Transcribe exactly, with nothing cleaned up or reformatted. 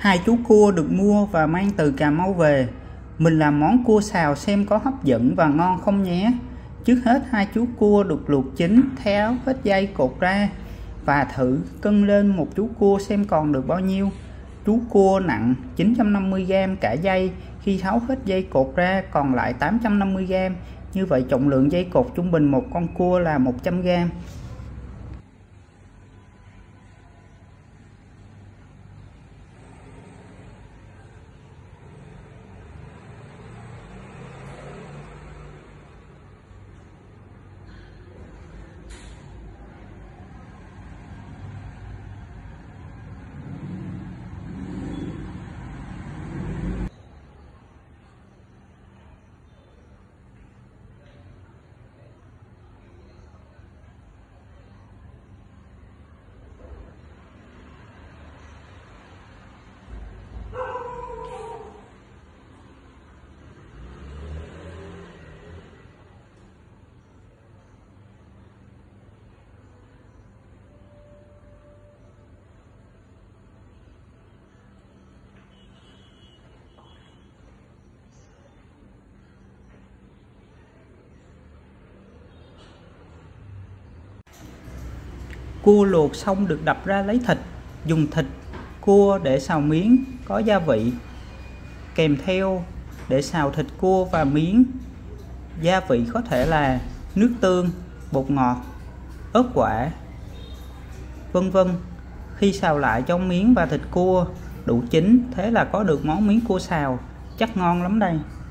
Hai chú cua được mua và mang từ Cà Mau về. Mình làm món cua xào xem có hấp dẫn và ngon không nhé. Trước hết hai chú cua được luộc chín, tháo hết dây cột ra và thử cân lên một chú cua xem còn được bao nhiêu. Chú cua nặng chín trăm năm mươi gam cả dây, khi tháo hết dây cột ra còn lại tám trăm năm mươi gam. Như vậy trọng lượng dây cột trung bình một con cua là một trăm gam. Cua luộc xong được đập ra lấy thịt, dùng thịt cua để xào miếng có gia vị, kèm theo để xào thịt cua và miếng. Gia vị có thể là nước tương, bột ngọt, ớt quả, vân vân. Khi xào lại trong miếng và thịt cua đủ chín, thế là có được món miếng cua xào, chắc ngon lắm đây.